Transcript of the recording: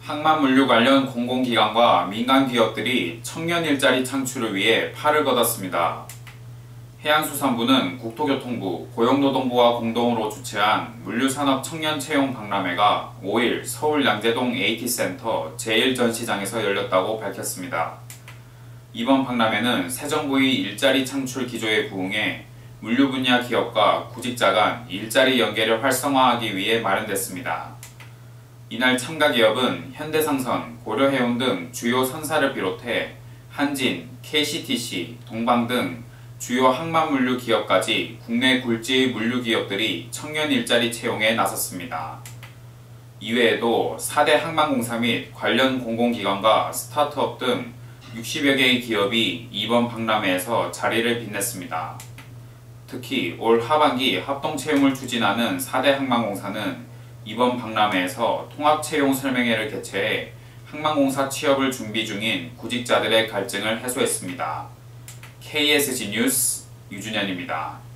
항만물류 관련 공공기관과 민간기업들이 청년 일자리 창출을 위해 팔을 걷었습니다. 해양수산부는 국토교통부, 고용노동부와 공동으로 주최한 물류산업 청년 채용 박람회가 5일 서울 양재동 AT센터 제1전시장에서 열렸다고 밝혔습니다. 이번 박람회는 새 정부의 일자리 창출 기조에 부응해 물류 분야 기업과 구직자 간 일자리 연계를 활성화하기 위해 마련됐습니다. 이날 참가 기업은 현대상선, 고려해운 등 주요 선사를 비롯해 한진, KCTC, 동방 등 주요 항만물류 기업까지 국내 굴지 물류 기업들이 청년 일자리 채용에 나섰습니다. 이외에도 4대 항만공사 및 관련 공공기관과 스타트업 등 60여 개의 기업이 이번 박람회에서 자리를 빛냈습니다. 특히 올 하반기 합동채용을 추진하는 4대 항만공사는 이번 박람회에서 통합채용 설명회를 개최해 항만공사 취업을 준비 중인 구직자들의 갈증을 해소했습니다. KSG 뉴스 유준현입니다.